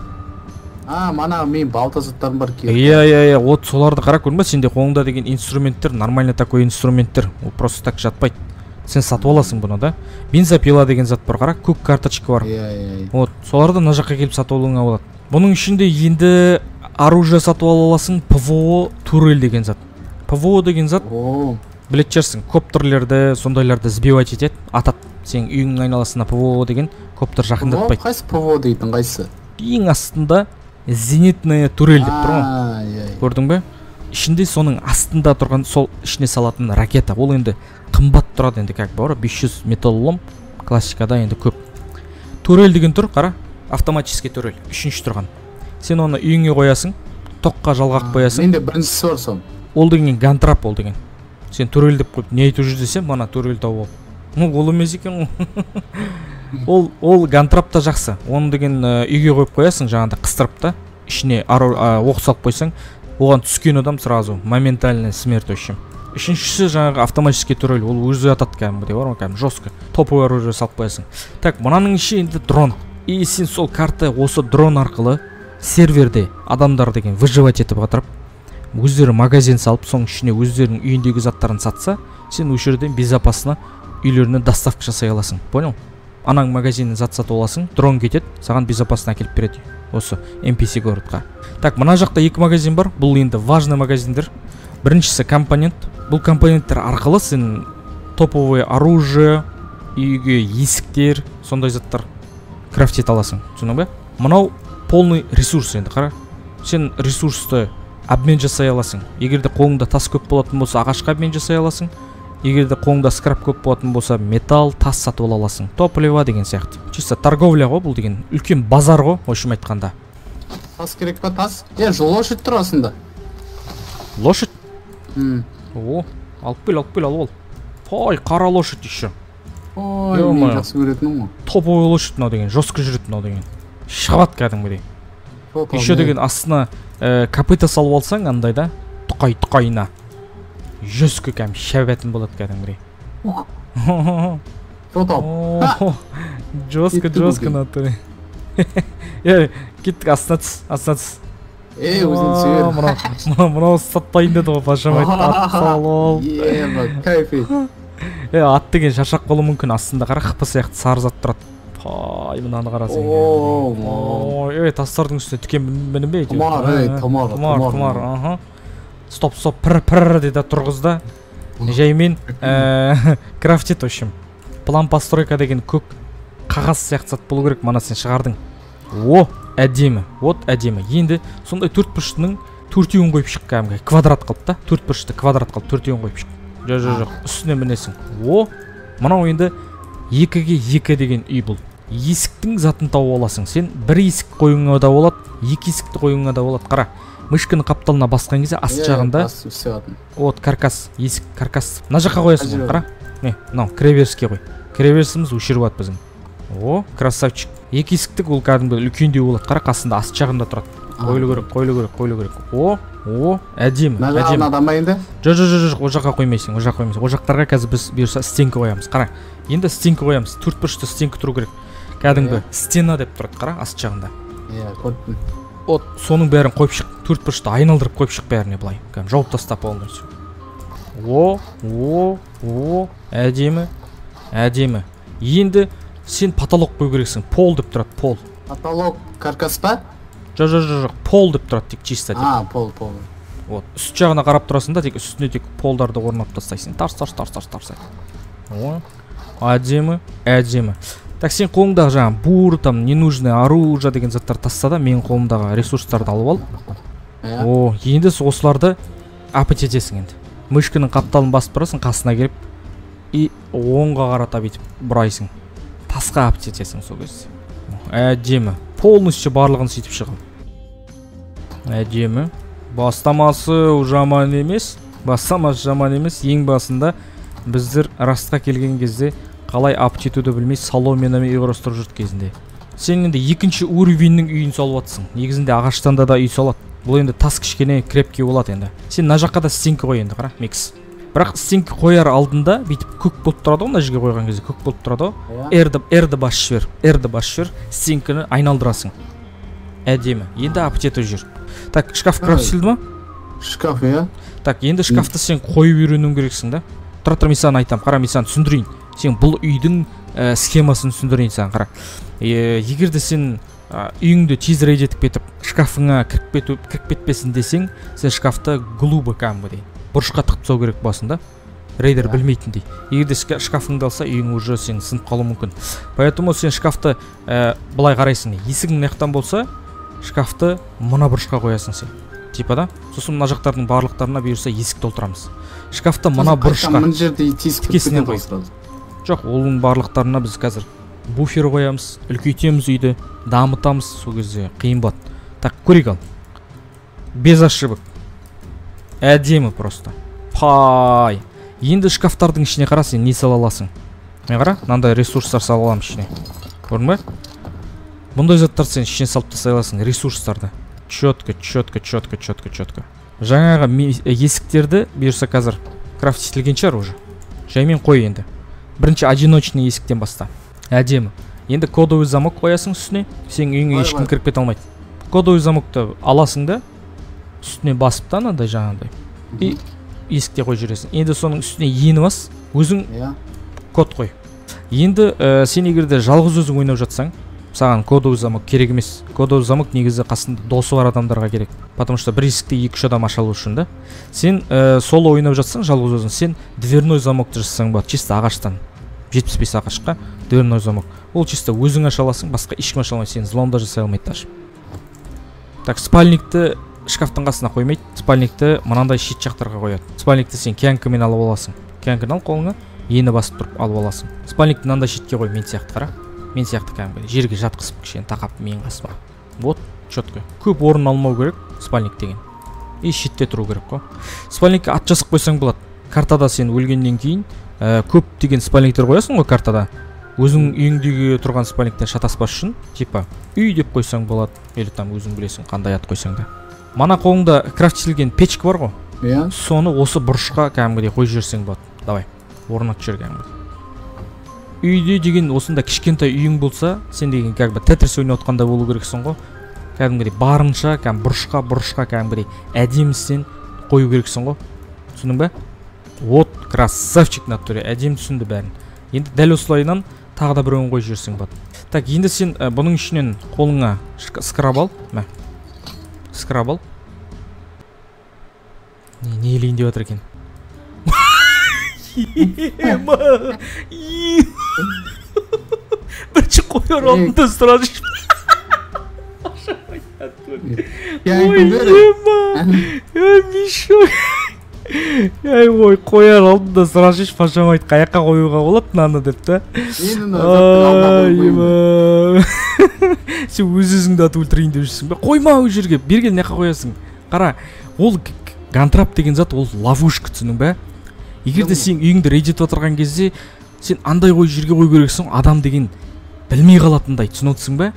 А, мана мен балта заттарым бар керек. Иә, иә, иә, вот соларды қарап көрме, сенде қолыңда деген инструменттер, нормально такой инструменттер. Ол просто так жатпайды. Сен сатып аласың бұны, да? Бензопила деген зат бар, қара, көк карточка бар. Иә, иә. Вот, соларды мына жаққа келіп сатып алуыңа болады. Бұның ішінде енді оружие сатып ала аласың, пэ вэ о турель деген зат. пэ вэ о деген зат, білет жерсің, коптерлерді, сондайларды сбивать етеді, атат. Сен үйіңнің айналасына пэ вэ о деген коптер жақындатпайды. Қайсы пэ вэ о дейтін, қайсы? Ең астында зенитная турель деп тұр ғой. Көрдің бе? Ішінде соның астында тұрған сол ішіне салатын ракета. Ол енді қымбат тұрады енді как бар, бес жүз металлолом классикада енді көп. Турель деген тұр, қара, автоматический турель, үшінші тұрған. Сен оны үйіңе қоясың, тоққа жалғақ қоясың. Менде біріншісі бар сон. Ол деген гантрап ол деген. Сен турель деп қойып, не айтып жүр десем, мана турель тауып ал. Ну, ол емес екен ғой. Ол ол гантрап та жақсы. Оны деген үйге қойып қоясың, жаңағыда қыстырып та, ішіне оқ салып қойсаң, оған түскен адам сразу моментальная смерть общем. Үшіншісі жаңағы автоматический турель, ол өзі атады кәдімгідей, бар ма, кәдімгі жестко топовый оружие салып қоясың. Так, мынаның іші енді дрон. И сен сол карта осы дрон арқылы серверде адамдар деген выживать етіп қатырып, өздері магазин салып, соның ішіне өздерінің үйіндегі заттарын сатса, сен осы жерден безопасно үйлеріне доставка жасай аласың. Понял? Анаң магазинін зат сатып аласың, дрон кетеді, саған безопасно әкеліп береді осы эн пи си городқа. Так, мына жақта екі магазин бар. Бұл енді важный магазиндер. Біріншісі компонент. Бұл компоненттер арқылы сен топовое оружие, үйге есіктер, сондай заттар крафт ете аласың. Түсіндің бе? Мынау полный ресурс енді қара. Сен ресурсты обмен жасай аласың. Егер де қолыңда тас көп болатын болса, ағашқа обмен жасай аласың. Егер де қолыңда скрап көп болатын болса, металл, тас сатып ала аласың. Топливо деген сияқты. Чисто торговля ғой бұл деген. Үлкен базар ғой, общем айтқанда. Тас керек па, тас? Е, лошадь тұр асында. Лошадь? М. О, алып кел, алып кел, алып ал. Ой, қара лошадь еще. Ой, мен жақсы көретінім ғой. Топовый лошадь мынау деген, жестко жүреді мынау деген. Шабат кәдімгідей. Еще деген астына копыта салып алсаң андай да, тұқай-тұқайына. Жестко кәм шабатын болады кәдімгідей. Фото. Жестко, жестко натуре. Е, кеттік, астына түс, астына түс. Ей, өзін сүйер. Мынау сатпайын деді ғой, пашамайды. Ат салып. Е, бак, кайф ет. Е, ат деген шашақ болу мүмкін, астында қара қыпы сияқты сары зат тұрады. Пай, мынаны қарасың. Ооо, ой, тастардың үстіне түкен мінім бе? Тұмар, ей, тұмар. Тұмар, тұмар, аха. Стоп, стоп, пір-пір деді тұрғызда. Жаймен крафтет, общем. План постройка деген көк қағаз сияқты зат болу керек, мана сен шығардың. О, әдемі, вот әдемі. Енді сондай төрт бұрыштың төртеуін қойып шық кәдімгі. Квадрат қалып та, төрт бұрышты квадрат қалып төртеуін қойып шық. Жоқ, жоқ, жоқ, үстіне мінесің. О, мынау енді екіге екі деген үй бұл. Есіктің затын тауып аласың. Сен бір есік қойыңа да болады, екі есікті қойыңа да болады. Қара, мышканы қапталына басқан кезде аст жағында вот каркас, есік каркас. Мына жаққа қоясың, қара. Не, мынау кіреберіске қой. Кіреберісіміз өшіріп ат біздің. О, красавчик. Екі есіктік ол кәдімгі үлкендеу болады. Қара, қасында аст жағында тұрады. Қойлы керек, қойлы керек, қойлы керек. О, о, әдемі, әдемі. Мына жағын адам ба енді? Жоқ, жоқ, жоқ, жоқ, о жаққа қоймайсың, о жаққа қоймайсың. О жақтарға қазір біз бұйырса стенка қоямыз. Қара, енді стенка қоямыз. Төрт бұрышты стенка тұру керек. Кәдімгі стена деп тұрады, қара, аст жағында. Иә, көрдім. Вот, соның бәрін қойып шық. Төрт бұрышты айналдырып қойып шық бәріне былай. Кәдім жауып тастап полностью. О, о, о, әдемі, әдемі. Енді сен потолок қою керексің. Пол деп тұрады, пол. Потолок каркас па? Жоқ, жоқ, жоқ, жоқ, пол деп тұрады, тек чисто тек. А, пол, пол. Вот, үст жағына қарап тұрасың да, тек үстіне тек полдарды орнап тастайсың. Тарс, тарс, тарс, тарс, тарс. О, әдемі, әдемі. Так, сен қолыңдағы жаңа бур, там, ненужное оружие деген заттар тасса да, мен қолымдағы ресурстарды алып ал. О, енді осыларды апет етесің енді. Мышканың қапталын басып тұрасың, қасына келіп, и оңға қарата бүйтіп бұрайсың. Тасқа апет етесің сол кезде. Әдемі. Полностью барлығын сөйтіп шығып. Әдемі. Бастамасы жаман емес. Бастамасы жаман емес. Ең басында біздер растқа келген кезде қалай апет етуді білмей соломенамен үй құрастырып жүрді кезінде. Сен енді екінші уровеннің үйін салып жатсың. Негізінде ағаштан да үй салады. Бұл енді тас кішкене крепкий болады енді. Сен мына жаққа да стенка қой енді, қара, микс. Бірақ стенка қояр алдында бүйтіп көк болып тұрады ғой, мына жерге қойған кезде көк болып тұрады ғой. R-ді, R-ді басып жібер, R-ді басып жібер, стенканы айналдырасың. Әдемі. Енді апет етіп жүр. Так, шкаф крафтилді ма? Шкаф, иә. Так, енді шкафты сен қойып үйренуің керексің да. Тұра тұр, мен саған айтамын, қара, мен саған түсіндірейін. Сен бұл үйдің схемасын түсіндірейін саған, қара. Егер де сен үйіңді тезірек етіп кетіп, шкафыңа кіріп кетпесін десең, сен шкафты глубо кәдімгідей бұрышқа тығып тастау керек басында. Рейдер білмейтіндей. Егер де шкафыңды алса, үйің уже сен сынып қалуы мүмкін. Поэтому сен шкафты былай қарайсың. Есігің мына жақтан болса, шкафты мына бұрышқа қоясың сен. Типа да? Сосын мына жақтардың барлықтарына бұйырса есік толтырамыз. Шкафты мына бұрышқа тікесінен қой. Жоқ, оның барлықтарына біз қазір буфер қоямыз, үлкейтеміз үйді, дамытамыз, сол кезде қиын болады. Так, көрейік ал. Без ошибок. Әдемі просто. Пай. Енді шкафтардың ішіне қара, сен не сала аласың? Мен қара, мынандай ресурстар сала аламын ішіне. Көрдің бе? Бұндай заттар сен ішіне салып тастай аласың, ресурстарды. Четко, четко, четко, четко, четко. жаңағы есіктерді бұйырса қазір крафтителген шығар уже. Жаймен қой енді. Бірінші одиночный есіктен баста. Әдемі. Енді кодовый замок қоясың үстіне, сен үйіңе ешкім кіріп кете алмайды. Кодовый замокты аласың да, үстіне басып та анандай жаңағыдай. И есікте қой жүресің. Енді соның үстіне ені бас, өзің код қой. Енді сен егерде жалғыз өзің ойнап жатсаң, саған кодовый замок керек емес. Кодовый замок негізі қасында досы бар адамдарға керек. Потому что бір есікте екі-үш адам аша алу үшін да. Сен соло ойнап жатсаң, жалғыз өзің, сен дверной замокты жасасаң болады, чисто ағаштан. жетпіс бес ағашқа дверной замок. Ол чисто өзің аша аласың, басқа ешкім аша алмайды, сен взломда жасай алмайды даже. Так, спальникті шкафтың қасына қоймайды, спальникті мынандай шет жақтарға қояды. Спальникті сен кянкамен алып аласың. Кянканы ал қолыңа, ені басып тұрып алып аласың. Спальникті мынандай шетке қой, мен сияқты қара. Мен сияқты кәдімгі жерге жатқызып кішкене тақап мен қасыма. Вот, четко. Көп орын алмау керек спальник деген. И шетте тұру керек қой. Спальникке ат жазып қойсаң болады. Картада сен өлгеннен кейін көп деген спальниктер қоясың ғой картада. Өзің үйіңдегі тұрған спальниктен шатаспас үшін, типа үй деп қойсаң болады, или там өзің білесің қандай ат қойсаң да. Мана қолыңда крафтелген печка бар ғой. Иә. Соны осы бұрышқа кәдімгідей қойып жіберсең болады. Давай, орнатып жібер кәдімгідей. Үйде деген осында кішкентай үйің болса, сен деген кәдімгі тетрис ойнап отқанда болу керексің ғой. Кәдімгідей барынша кәдімгі бұрышқа бұрышқа кәдімгідей әдемісінен қою керексің ғой. Түсіндің бе? Вот, красавчик натуре, әдем түсінді бәрін. Енді дәл осылайынан тағы да біреуін қойып жіберсең болады. Так, енді сен бұның ішінен қолыңа скраб ал. Мә. Скраб ал. Не елейін деп жатыр екен? Ема! Бірінші қойыр алдында сұрады. Ой, ема! Ой, Миша! Ай, ой, қояр алдында сұрашыш пашамайды, қаяққа қоюға болады мынаны деп та. Ай, сен өз-өзіңді атып өлтірейін деп жүрсің бе? Қойма ол жерге, берген неқа қоясың. Қара, ол гантрап деген зат, ол ловушка, түсінің бе? Егерде сен үйіңді рейдет отырған кезде, сен андай қой жерге қой керексің, адам деген білмей қалатындай, түсін отырсың бе?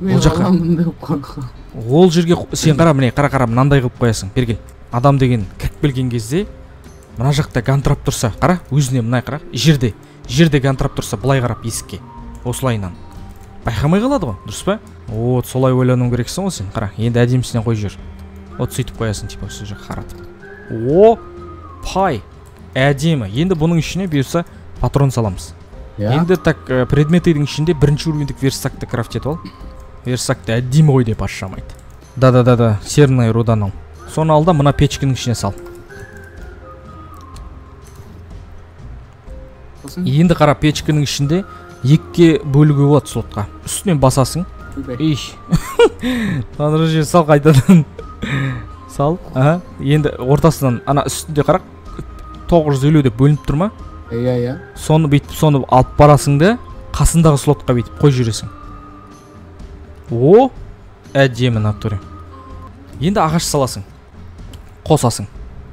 Ол жерге сен қара, міне, қара-қара мынандай қылып қоясың, бергел. Адам деген кіріп келген кезде, мына жақта гантрап тұрса, қара, өзіне мынай қара, жерде, жерде гантрап тұрса, былай қарап есікке, осылайынан. Байқамай қалады ғой, дұрыс па? Вот, солай ойлану керексің ғой сен, қара, енді әдемісінен қой жер. Вот сөйтіп қоясың, типа, осы жаққа қаратып. О, пай, әдемі. Енді бұның ішіне бұйырса патрон саламыз. Енді так предметтердің ішінде бірінші уровендік версакты крафт етіп ал. Версакты әдемі ғой деп ашамайды. Да-да-да-да, серная рудан ал. Соны алда мына печкінің ішіне сал. Енді қара, печкінің ішінде екіге бөлігі болады слотқа. Үстінен басасың. Иш. Таныры жер сал қайтадан. Сал. Енді ортасынан ана үстінде қара тоғыз жүз елу деп бөлініп тұрма? Иә, иә. Соны бүйтіп, соны алып барасың да, қасындағы слотқа бүйтіп қой жүресің. О, әдемі натуре. Енді ағаш саласың. Қосасың.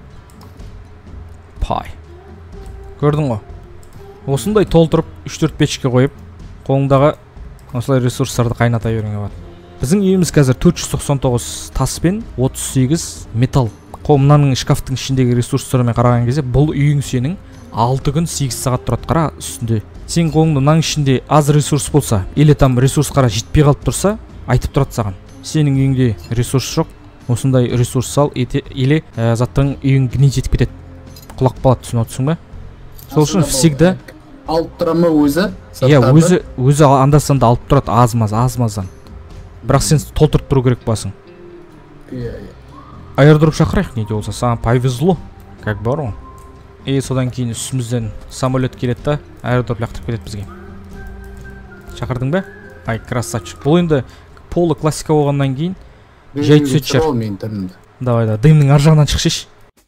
Пай. Көрдің ғой? Осындай толтырып үш-төрт печке қойып, қолыңдағы осылай ресурстарды қайната беруіңе болады. Біздің үйіміз қазір төрт жүз тоқсан тоғыз тас пен отыз сегіз металл. Мынаның шкафтың ішіндегі ресурстарымен қараған кезде, бұл үйің сенің алты күн сегіз сағат тұрады қара үстінде. Сен қолыңда мынаның ішінде аз ресурс болса, или там ресурс қара жетпей қалып тұрса, айтып тұрады саған. Сенің үйіңде ресурс жоқ, осындай ресурс сал, или заттың үйің гнить етіп кетеді. Құлақ қалады, түсініп отырсың ба? Сол үшін всегда алып тұра ма өзі? Иә, өзі өзі анда-санда алып тұрады, аз-маз, аз-маздан. Бірақ сен толтырып тұру керек басың. Иә, иә. Аэрдроп шақырайық, не де болса, саған повезло, как бар ғой. И содан кейін үстімізден самолет келеді да, аэрдроп лақтырып кетеді бізге. Шақырдың ба? Ай, красавчик. Бұл енді полы классика болғаннан кейін жай түсет шыр. Давай, да, дымның ар жағынан шықшеш.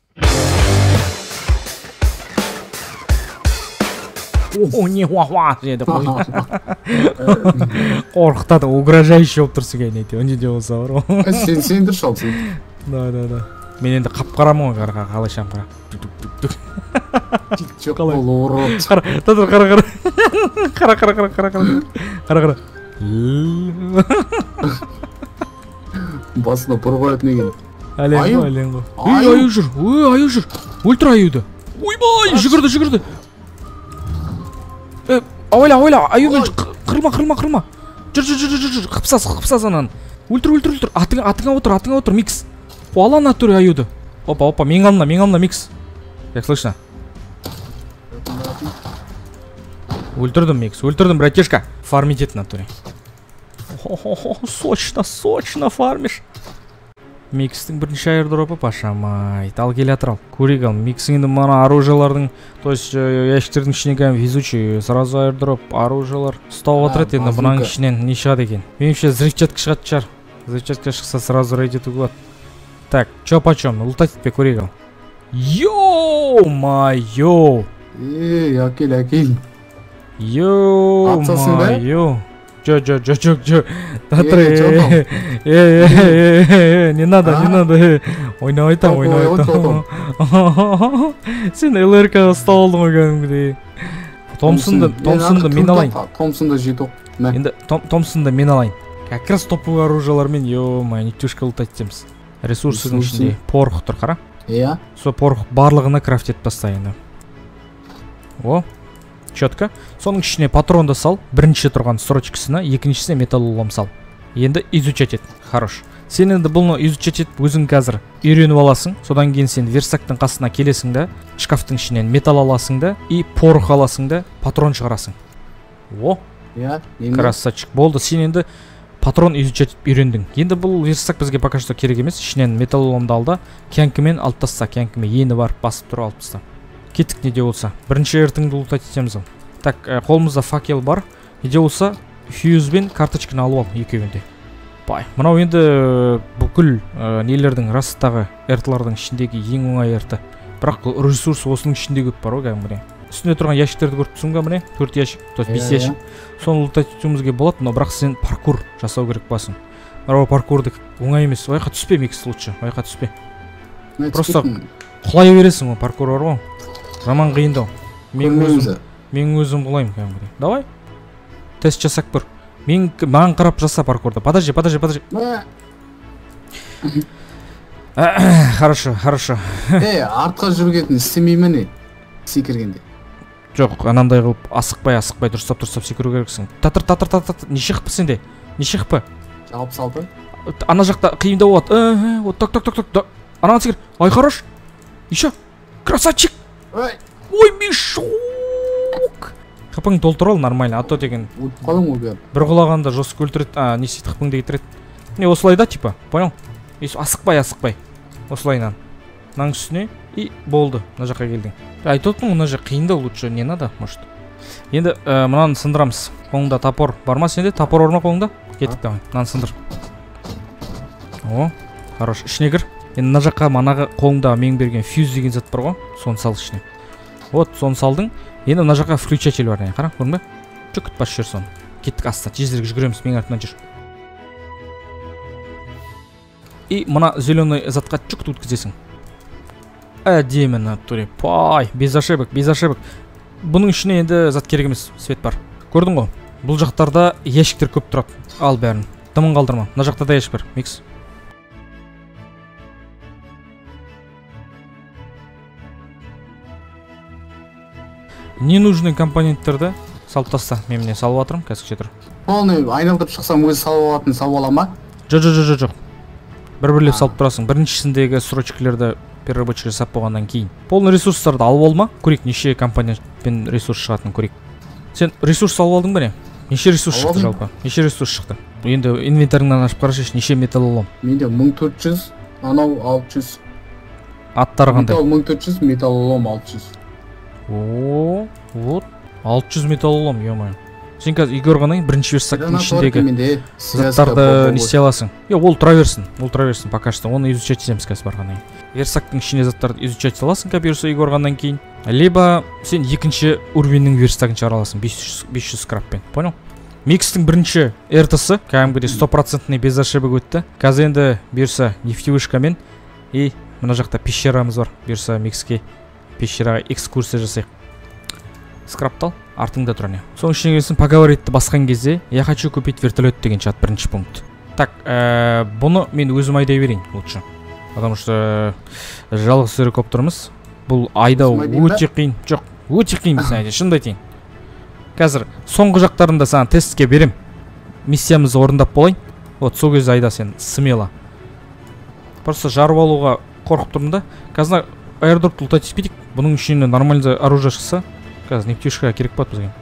О, не хуа-хуа деді қой. Қорқытады, угрожающий болып тұрсың әйін әйті, өнде де болса бар ғой. Сен сендір шалсың. Да, да, да. Мен енді қап-қарамын ғой, қарға, қалай шампыра. Жоқ бол орот. Қара, тадыр, қара, қара. Қара, қара, қара, қара, қара. Қара, қара. Басына бұр қоятын екен. Аю аю. Ой, аю жүр. Ой, аю жүр. Өлтір аюды. Ойбай, жүгірді, жүгірді. Э, ойла, ойла, аюмен қырылма, қырылма, қырылма. Жүр, жүр, жүр, жүр, жүр. Қыпсас, қыпсас анан. Өлтір, өлтір, өлтір. Атыңа, атыңа отыр, атыңа отыр, Микс. Ала натуре аюды. Опа, опа, мен алдымда, мен алдымда, Микс. Как слышно? Өлтірдім, Микс, өлтірдім, братишка. Фармить ет натуре. Хо-хо-хо, сочно, сочно фармиш. Микстің бірінші айырдропы пашамай. Ал келе атырал. Көрек ал. Микстің енді мана оружиялардың, то есть ящиктердің ішіне кәм везучий. Сразу айырдроп, оружиялар. Стау отырады енді бұнаң ішінен не шығады екен. Менімше взрывчатка шығады шығар. Взрывчатка шықса сразу рейд етуге болады. Так, чё почем? Лутать тебе көрек ал. Йо-майо! Ей, әкел, әкел. Йо-майо! Джо, джо, джо, джо, джо. Татры. Э, не надо, не надо. Ойнай там, ойнай там. Сен ЛРК ұстап алдың ғой кәдімгідей. Томпсонды, Томпсонды мен алайын. Томпсонды жетіп. Енді Томпсонды мен алайын. Как раз топовый оружиялармен, ё-май, нетюшка лутать етеміз. Ресурсының ішінде порох тұр, қара. Иә. Со порох барлығына крафт етіп бастай енді. О. Четко. Соның ішіне патронды сал, бірінші тұрған строчкасына, екіншісіне металлолом сал. Енді изучать ет. Хорош. Сен енді бұны изучать етіп өзің қазір үйреніп аласың. Содан кейін сен верстактың қасына келесің да, шкафтың ішінен металл аласың да, и порох аласың да, патрон шығарасың. О. Иә. Красавчик. Болды. Сен енді патрон изучать етіп үйрендің. Енді бұл верстак бізге пока что керек емес. Ішінен металлоломды ал да, кәңкімен алып таста, кәңкіме ені барып басып тұр алып таста. Кеттік неде болса. Бірінші ертіңді лутать етеміз. Так, қолымызда факел бар. Неде болса, фьюз бен карточканы алып ал, екеуінде. Бай. Мынау енді бүкіл нелердің растағы эртлардың ішіндегі ең оңай ерті. Бірақ ресурс осының ішінде көп бар, оға міне. Үстінде тұрған ящиктерді көріп түсің ба міне? төрт ящик, то есть бес ящик. Соны лутать етуімізге болады, но бірақ сен паркур жасау керек басын. Мынау паркурды оңай емес. Ойқа түспе, Микс лучше. Ойқа түспе. Просто құлай бересің ғой, паркур бар ғой. Жаман қиындау. Мен өзім, мен өзім құлаймын кәдімгідей. Давай. Тест жасап көр. Мен маған қарап жаса паркурды. Подожди, подожди, подожди. Хорошо, хорошо. Э, артқа жүргетін істемейме не? Секіргенде. Жоқ, анандай қылып асықпай, асықпай дұрыстап, дұрыстап секіру керексің. Татыр, татыр, татыр, неше қыпы сенде? Неше қыпы? алпыс алты. Ана жақта қиындау болады. Вот так, так, так, так. Анаған секір. Ай, хорош. Еще. Красавчик. Ой, мешок! Қыпың толтырал нормально, а то деген қалың ғой. Бір құлағанда жосық өлтіреді, а не сөйтіп қыпыңды кетіреді. Не осылай да типа, понял? Асықпай, асықпай. Осылайнан. Наң үстіне и болды. Мына жаққа келдің. Айтып отырмын, мына жақ қиындау лучше не надо, может. Енді мынаны сындырамыз. Қолыңда топор бар ма сенде? Топор бар ма қолыңда? Кеттік давай. Мынаны сындыр. О, хорош. Ішіне кір. Енді мына жаққа манағы қолыңда мен берген фьюз деген зат бар ғой, соны сал ішіне. Вот, соны салдың. Енді мына жаққа включатель бар, қара, көрдің бе? Жүк күтпас жүр соны. Кеттік аста, тезірек жүгіреміз, мен артынан жүр. И мына зеленый затқа жүк өткізесің. Әдемі натуре. Пай, без ошибок, без ошибок. Бұның ішіне енді зат керек емес, свет бар. Көрдің ғой? Бұл жақтарда ящиктер көп тұрады. Ал бәрін. Дымын қалдырма. Мына жақта да ящик бар. Микс. Ненужный компоненттерді салып таста. Мен міне салып атырым, кәсікше тұр. Полный айналдырып шықсам өзі салып алатын салып ала ма? Жоқ, жоқ, жоқ, жоқ. Бір-бірлеп салып тұрасың. Біріншісіндегі строчкілерді перерабочий жасап болғаннан кейін. Полный ресурстарды алып алма. Көрейік, неше компонентпен ресурс шығатынын көрейік. Сен ресурс алып алдың ба не? Неше ресурс шықты жалпы? Неше ресурс шықты? Енді инвентарыңнан ашып қарашы, неше металлолом? Менде мың төрт жүз, анау алты жүз. Аттары қандай? Металл мың төрт жүз, металлолом алты жүз. О, вот алты жүз металлолом, ё-моё. Сен қазір үйге орғаннан бірінші верстактың ішіндегі заттарды не істей аласың? Е, ол тұра берсін, ол тұра берсін, пока что. Оны изучать етеміз қазір барғаннан кейін. Верстактың ішіне заттарды изучать аласың копируса үйге орғаннан кейін. Либо сен екінші уровеннің верстагын шығара аласың бес жүз скраппен, понял? Микстің бірінші эр-тысы кәдімгідей сто процентный без ошибок өтті. Қазір енді бұйырса нефтевышкамен и мына жақта пещерамыз бар. Бұйырса микске пещераға экскурсия жасайық. Скраптал, артыңда тұр не. Соның ішіне келсін, поговоритті басқан кезде я хочу купить вертолет деген чат бірінші пункт. Так, бұны мен өзім айдай берейін лучше. потому что жалғыз серік болып тұрмыз. Бұл айда өте қиын. Жоқ, өте қиын біз айда, шынымды айтайын. Қазір соңғы жақтарында саған тестке берем. Миссиямызды орындап болайын. Вот сол кезде айда сен смело. Просто жарып алуға қорқып тұрмын да. Қазір аэродропты ұлтайтып кетейік. Бұның ішіне нормальный оружие шықса, қазір нефтюшка керек болады бізге.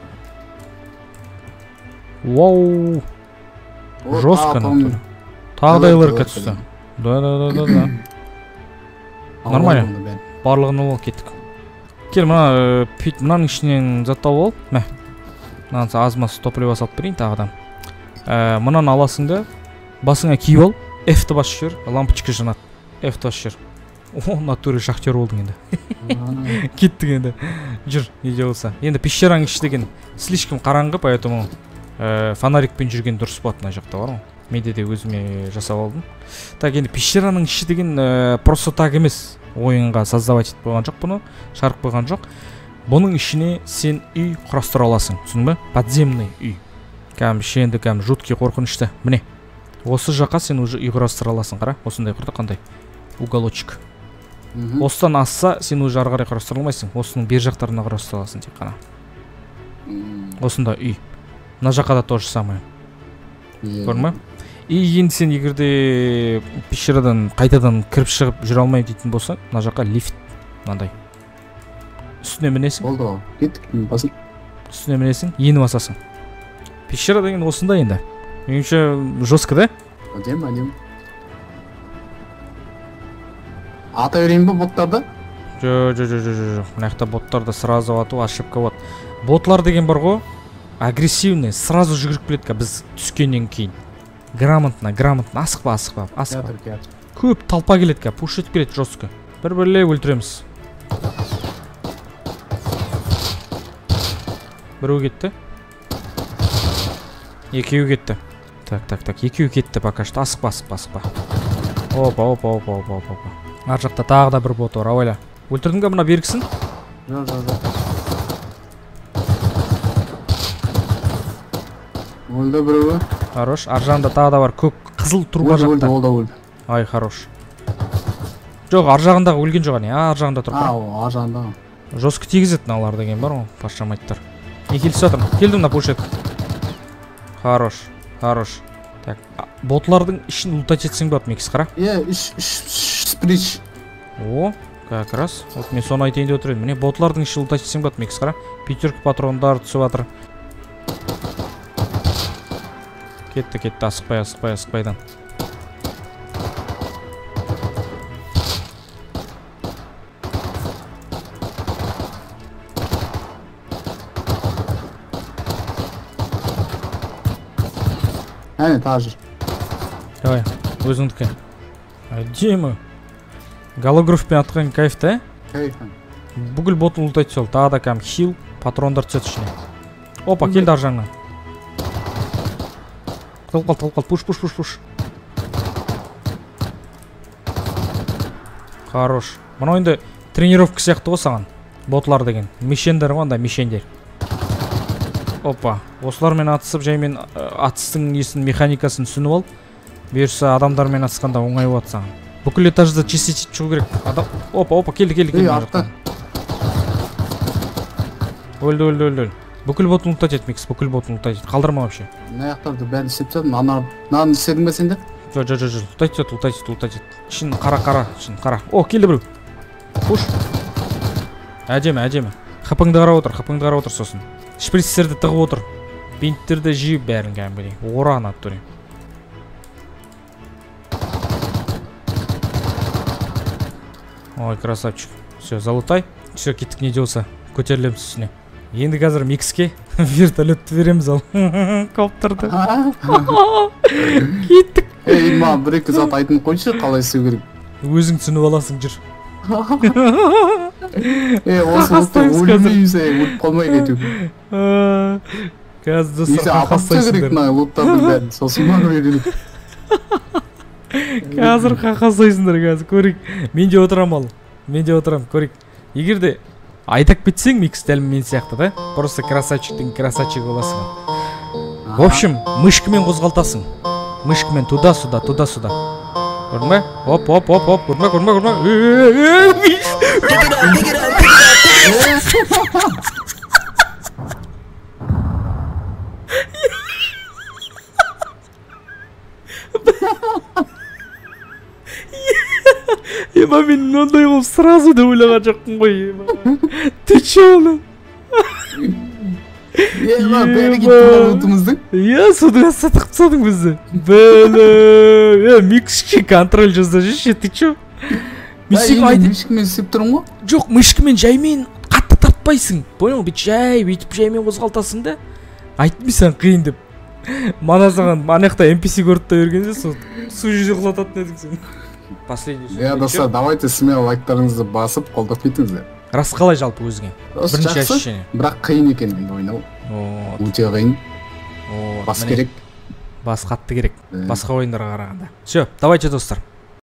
Вау! Жестко. Тағдайлар кәтісті. Да-да-да-да-да. Нормально. Барлығын ол кеттік. Кел, мұна пүйт мұнаның ішінен заттал бол. Мә. Мұнан азмасы топливо салып берейін тағыдан. Мұнан аласың да, басыңа киіп ал, F-ті бас жүр, лампочка жанат. F-ті бас жүр. О, натуры шахтер болдың енді. Кеттік енді. Жүр, неде болса. Енді пещераның іші деген слишком қараңғы, поэтому фонарикпен жүрген дұрыс болады мына жақта бар ғой. Менде де өзіме жасап алдым. Так, енді пещераның іші деген просто так емес. Ойынға создавать етіп қойған жоқ бұны, шарып қойған жоқ. Бұның ішіне сен үй құрастыра аласың, түсіндің бе? Подземный үй. Кәм шенді, кәм жуткий қорқынышты. Міне. Осы жаққа сен уже үй құрастыра аласың, қара. Осындай құрды қандай? Уголочек. Осыдан асса, сен уже ары қарай құрастыра алмайсың. Осының бер жақтарына құрастыра аласың тек қана. Осында үй. Мына жаққа да тоже самое. Көрдің бе? И енді сен егерде пещерадан қайтадан кіріп шығып жүре алмайым дейтін болса, мына жаққа лифт мынандай. Үстіне мінесің. Болды ғой. Кеттік, басын. Үстіне мінесің, ені басасың. Пещера деген осында енді. Меніңше жестко, да? Әдем, әдем. Ата берейін ба боттарды? Жо, жо, жо, жо, жо. Мына жақта боттарды сразу ату, ошибка болады. Ботлар деген бар ғой, агрессивный, сразу жүгіріп келеді біз түскеннен кейін. Грамотно, грамотно, асықпа, асықпа, асықпа. Көп талпа келеді ка, пуш етіп келеді жестко. Бір-бірлей өлтіреміз. Біреу кетті. Екеу кетті. Так, так, так, екеу кетті пока что. Асықпа, асықпа, асықпа. Опа, опа, опа, опа, опа, опа. Ар жақта тағы да бір бот бар, авайла. Өлтірдің ка мұна бергісін? Жоқ, жоқ, жоқ. Өлді біреуі. Хорош, ар жағында тағы да бар, көк қызыл труба жақта. Өлді, өлді, өлді. Ай, хорош. Жоқ, ар жағындағы өлген жоқ, не, ар жағында тұр. А, ар жағында. Жестко тигізет налар деген бар ғой, пашамайттар. Не келісі жатырмын, келдім на пушет. Хорош, хорош. Так, ботлардың ішін ұлтать етсең болады, мекіс қара? Е, үш, үш, сприч. О, как раз. Вот мен соны айтайын деп отырайын. Міне ботлардың ішін ұлтать етсең болады, мекіс қара? Пятерка патрондар түсіп жатыр. Кетті, кетті, асықпай, асықпай, асықпайдан. Әне, тағы жүр. Давай, өзіңдікі. Әдемі. Голографпен атқан кайф, да? Кайф. Бүгіл ботыл ұлтайды сол. Тағы да кәм хил, патрондар түсет ішіне. Опа, келді ар жағынан. Тылып қал, тылып қал, пуш, пуш, пуш, пуш. Хорош. Мұна енді тренировка сияқты ғой саған. Ботлар деген. Мишендер ғой, анда мишендер. Опа. Осылармен атысып, жаймен атыстың несін механикасын түсініп ал. Берсі адамдармен атысқанда оңай болады саған. Бүкіл этажды чистить шығу керек. Адам... Опа, опа, келді, келді, келді. Үй, артта. Өлді, өлді, өлді. Бүкіл ботын ұлтать ет, микс, бүкіл ботын ұлтать ет. Қалдырма вообще. Мына аяқтарды бәрін істеп тастадым. Ана, мынаны істедің бе сендер? Жо, жо, жо, жо. Ұлтать ет, ұлтать ет, ұлтать ет. Шын қара, қара, шын қара. О, келді біреу. Пуш. Әдемі, әдемі. Хапыңды қарап отыр, хапыңды қарап отыр сосын. Шприцтерді тығып отыр. Бинттерді жиіп бәрін кәмбілей. Оран аттыры. Ой, красавчик. Все, залытай. Все, кеттік не деуса. Көтерілеміз үстіне. Енді қазір микске вертолетті береміз ал. Коптерді. Кеттік. Ей, маған бір-екі зат айтын қойшы, қалай істеу керек. Өзің түсініп аласың жүр. Ей, осы ұлтты өлмейміз, ей, өліп қалмай кету. Қазір достар қақасайсыңдар. Луттардың бәрін, сосын маған үйреніп. Қазір қақасайсыңдар, қазір көрейік. Мен де отырам ал. Мен де отырам, көрейік. Егерде айтап кетсең, микс дәл мен сияқты, да? Просто красавчиктің красавчик боласың. В общем, мышкамен қозғалтасың. Мышкамен туда-сюда, туда-сюда. көрдің бе? Оп, оп, оп, оп, көрдің бе, көрдің бе, көрдің бе? Ема мен мынандай қылып сразу да ойлаған жоқпын ғой, ема. Ты чё, ана? Ема, бәрі кетті ұлтымыздың? Иә, судың аса тақып тастадың бізді. Бәлі, микшке контроль жазда жүрші, ты чё? Мишкімен істеп тұрмын ғой? Жоқ, мишкімен жаймен қатты тартпайсың. Понял, бит жай, бүйтіп жаймен қозғалтасың да. Айтмайсың қиын деп. Мана саған анаяқта эн пи си көріп та бергенде сол су жүзі құлататын едің сен. Последний сөз. Иә, достар, давайте смело лайктарыңызды басып, қолдап кетіңіздер. Рас қалай жалпы өзіңе? Бірінші ощущение. Бірақ қиын екен енді ойнау. Өте қиын. Бас керек. Бас қатты керек. Басқа ойындарға қарағанда. Все, давайте, достар.